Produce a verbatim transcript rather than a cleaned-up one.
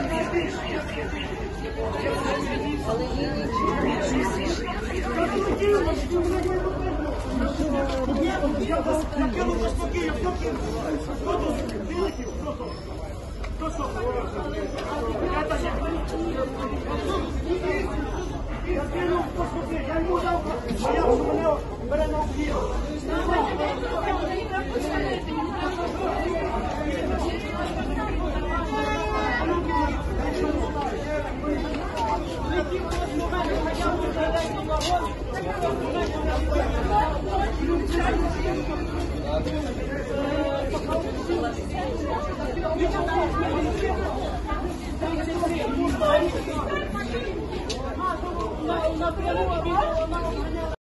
Я кину по спокійно, хто кину? Хто тут? Вилетів? Хто тут? Хто що? Я так як я кину по спокійно, я йому дав, а я мене бере на об'їв.